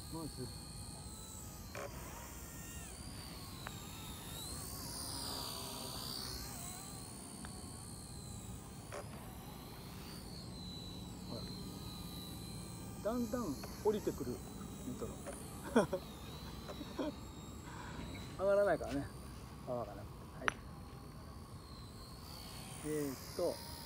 まずだんだん降りてくるニトロ上がらないからね、泡がなくて。はい、